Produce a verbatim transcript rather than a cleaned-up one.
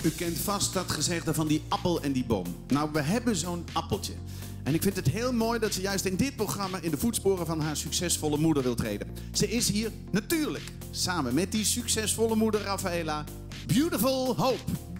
U kent vast dat gezegde van die appel en die boom. Nou, we hebben zo'n appeltje. En ik vind het heel mooi dat ze juist in dit programma in de voetsporen van haar succesvolle moeder wil treden. Ze is hier natuurlijk samen met die succesvolle moeder Rafaela. Beautiful Hope.